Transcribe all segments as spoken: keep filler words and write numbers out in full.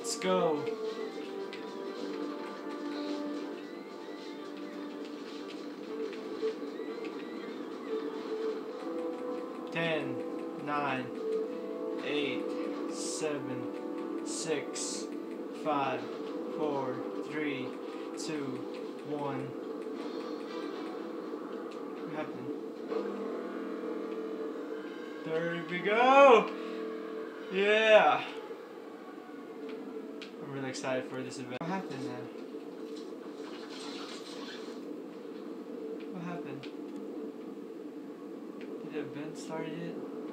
Let's go. Ten, nine, eight, seven, six, five, four, three, two, one. What happened? There we go! Yeah! I'm really excited for this event. What happened now? What happened? Did the event start yet?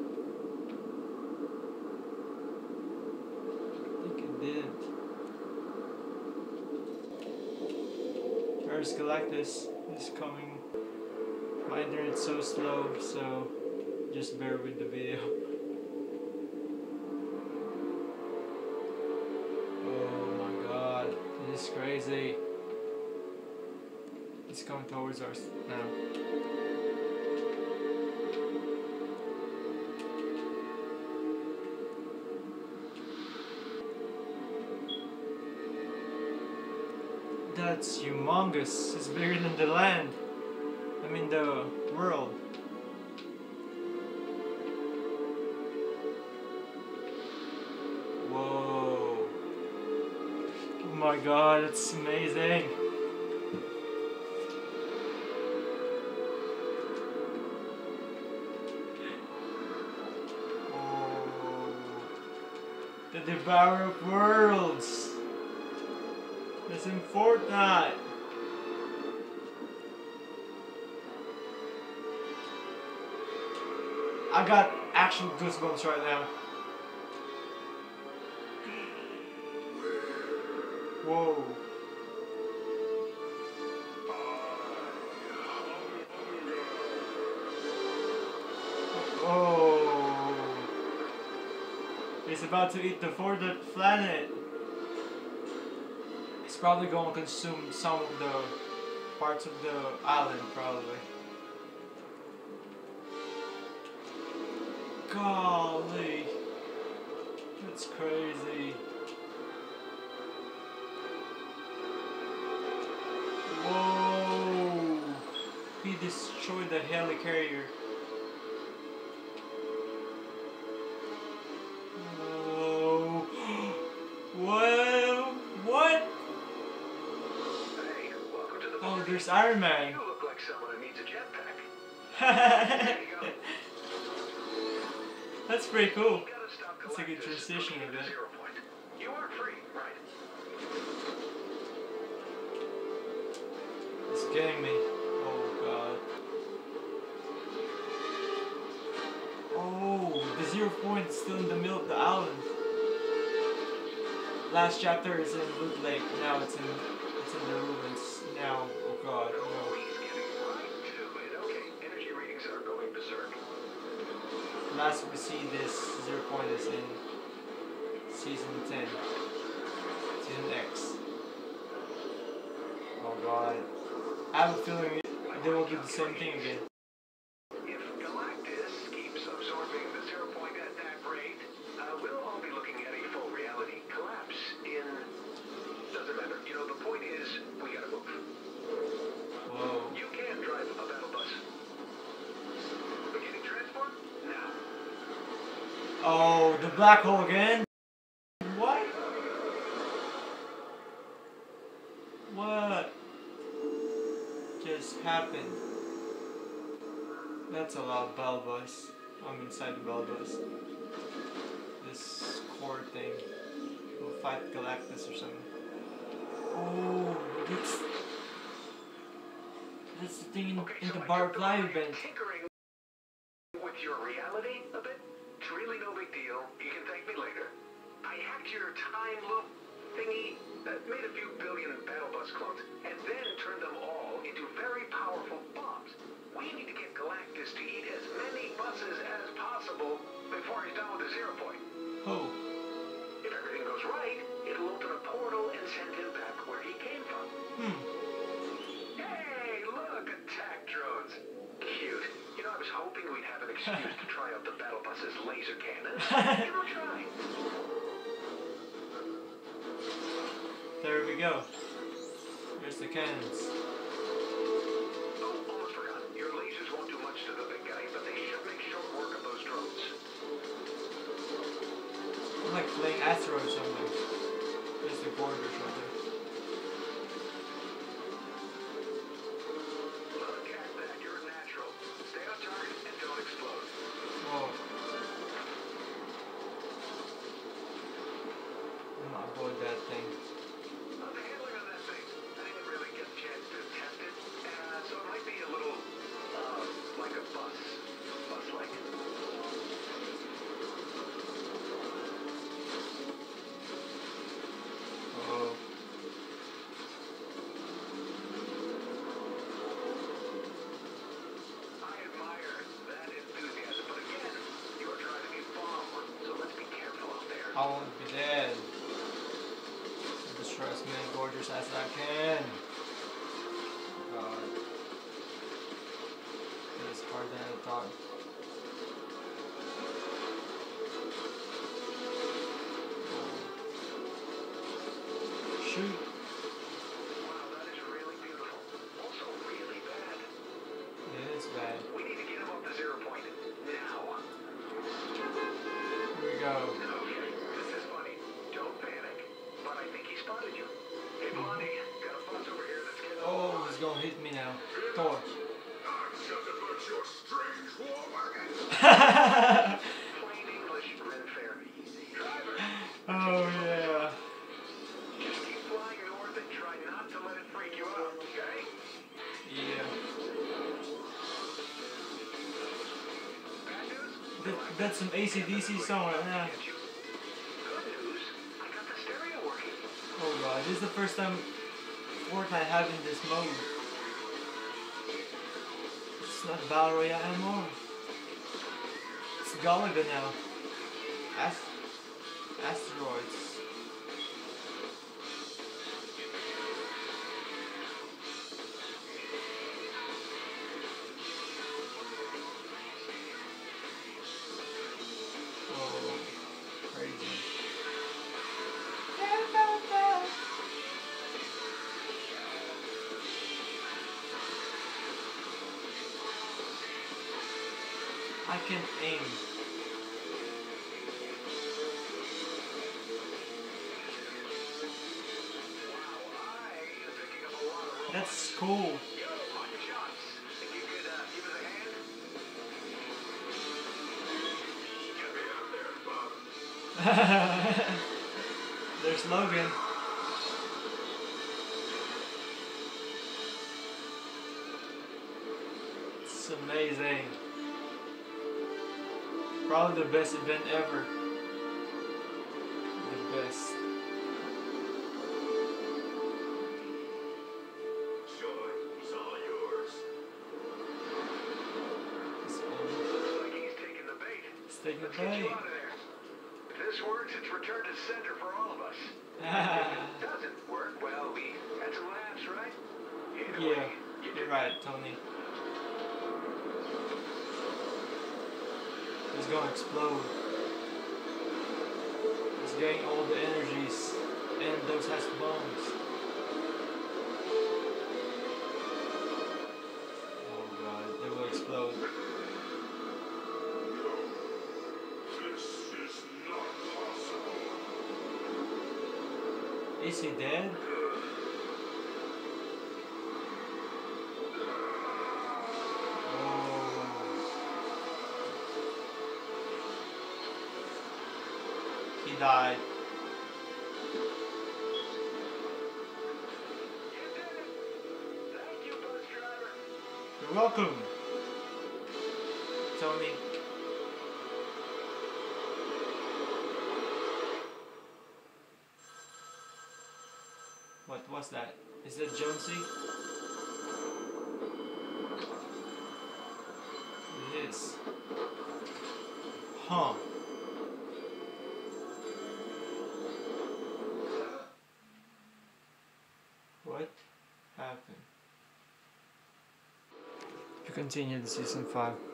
I think it didn't. Where's Galactus? Is coming. My internet's so slow, so just bear with the video. Oh my god, this is crazy. It's coming towards us now. That's humongous. It's bigger than the land. I mean the world. Whoa. Oh my god, that's amazing. Oh. The Devourer of Worlds. It's in Fortnite. I got actual goosebumps right now. Whoa. Oh. He's about to eat the Fortnite planet. It's probably going to consume some of the parts of the island, probably. Golly, that's crazy. Whoa, he destroyed the helicarrier. Whoa, whoa, what? Hey, welcome to the Oh, there's Iron Man. You look like someone who needs a jetpack. There you go. That's pretty cool. You gotta stop That's a good Galactus transition from of it. zero point. You are free, right? It's getting me. Oh god. Oh, the zero point is still in the middle of the island. Last chapter is in Loot Lake. Now it's in it's in the ruins. Now, oh god, No, no. he's getting right to it. Okay, energy readings are going berserk. Last we see this zero point is in season ten. Season X. Oh god. I have a feeling they will do the same thing again. If Galactus keeps absorbing the zero point at that rate, uh, we'll all be looking at a full reality collapse in... Doesn't matter. You know, the point is, we gotta move. Whoa. You can drive a battle bus. Beginning transport? Now. Oh, the black hole again? What? What just happened? That's a loud battle bus. I'm inside the battle bus. This core thing will fight Galactus or something. Oh, that's that's the thing in, Okay, in so the I butterfly took the event. tinkering with your reality a bit. It's really no big deal. You can thank me later. I hacked your time loop thingy, uh, made a few billion battle bus clones, and then turned them all into very powerful bombs. We need to get Galactus to eat as many buses as possible before he's done with the zero point. Oh. If everything goes right, it'll open a portal and send him back where he came from. Hmm. Hey, look, attack drones. Cute. You know, I was hoping we'd have an excuse to try out the battle bus's laser cannon. Give it a try. There we go. There's the cannons. Oh, almost forgot. Your lasers won't do much to the big guy, but they should make short work of those drones. I'm like playing asteroids something. There's the gorge or something. Look at that. You're natural. Stay on target and don't explode. Whoa. I'm gonna avoid that thing. Uh, the handling on that thing, I didn't really get a chance to test it, uh, so it might be a little, uh, like a bus. Bus-like. Oh. I admire that enthusiasm, but again, you're driving a bomb, so let's be careful out there. I won't be dead. I'll destroy as many gorgers as I can. God. It is harder than I thought. Shoot. Wow, that is really beautiful. Also really bad. It is bad. We need to get him up to zero point. Now. Here we go. Okay, this is funny. Don't panic. But I think he spotted you. Hey, Blondie, got a bus over here that's getting Oh, he's gonna hit me now. Thor. I'm just about your strange woman. Plain English, Ren Fair. Driver, Oh yeah. just keep flying north and try not to let it freak you out, okay? Yeah. Bad news? That, that's some A C D C song right now. Get you. Good news, I got the stereo working. Oh god, this is the first time Fortnite having this mode. It's not Battle Royale anymore. It's Galaga now. Ast asteroids. Oh, crazy. I can aim. Wow, I am picking up a lot of robots. That's cool. Yo, on your shots. Think you could uh, give it a hand? Get me out there, Bob. There's Logan. It's amazing. Probably the best event ever. The best. Joy is all yours. It's Looks like he's taking the bait. It's taking the Let's get you bait. out of there. If this works, it's return to center for all of us. If it doesn't work, well, we had some laughs, right? Either Yeah, way, you you're did right, Tony. It's gonna explode. It's getting all the energies, and those has bombs. Oh god, they will explode. This is not possible. Is he dead? He died. You did it. Thank you, bus driver. You're welcome, Tony. What was that? Is that Jonesy? It is. Huh. What happened? To continue the season five.